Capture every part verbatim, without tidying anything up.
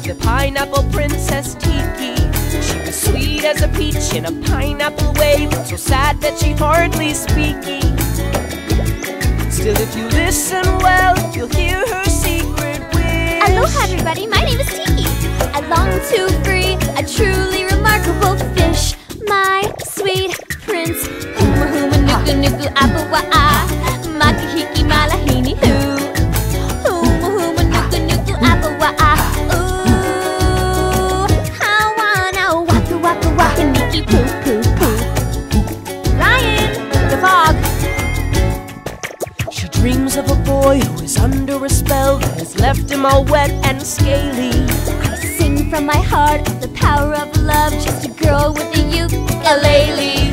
the pineapple princess Tiki. She was sweet as a peach in a pineapple way, but so sad that she hardly speaking. Still, if you listen well, you'll hear her secret wish. Aloha everybody, my name is Tiki. I long to free a truly remarkable fish, my sweet prince. Huma huma nuku nuku apawa'a, makahiki malahini hu. Huma huma nuku nuku apawa'a, ooh, hawana waka waka waka niki poo poo poo. Ryan, the fog. She dreams of a boy who is under a spell that has left him all wet and scaly. I sing from my heart the power of love, just a girl with a ukulele.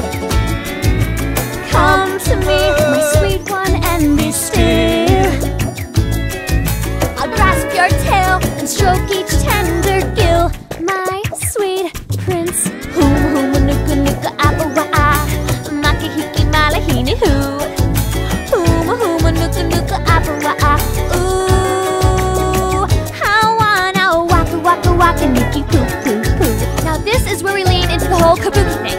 Come to me, my sweet one, and be still. I'll grasp your tail and stroke each tender gill, my sweet prince. Huma huma nuku nuku apawa'a, makahiki malahini hu. Huma huma nuku nuku apawa'a, ooh, hawana waka waka waka niki poo poo poo. Now this is where we lean into the whole kabuki thing.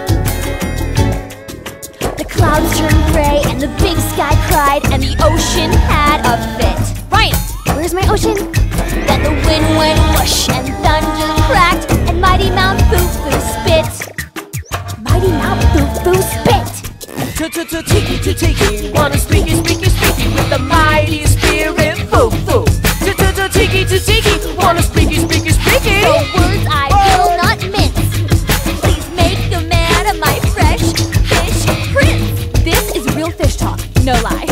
The clouds turned gray and the big sky cried and the ocean had a fit. Ryan, where's my ocean? Then the wind went whoosh and thunder cracked and mighty Mount Fufu spit. Mighty Mount Fufu spit. Tiki to tiki, wanna speaky speaky speaky with the mighty spirit foo foo. Tiki to tiki, wanna speaky speaky speaky. So words I will not mince. Please make a man of my fresh fish prince. This is real fish talk, no lie.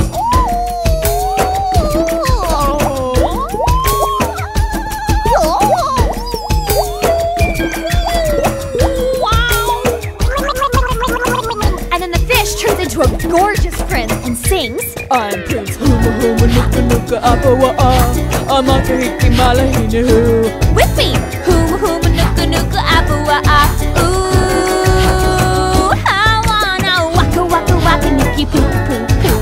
And then the fish turns into a gorgeous prince and sings, I'm Prince Huma Huma Nuka Nuka Apawa'a, makahiki malahini hu. with me! Huma huma nuku nuku apawa'a, ooh, hawana waka waka waka niki poo poo poo.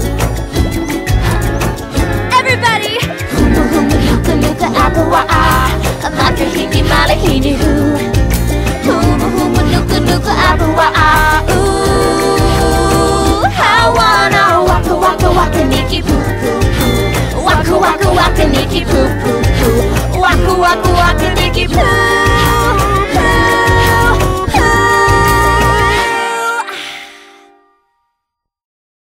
Everybody! Huma huma nuku nuku apawa'a, makahiki malahini hu. Huma huma nuku nuku apawa'a, ooh, hawana waka waka waka niki poo poo poo. Waka waka waka niki poo poo poo. Waka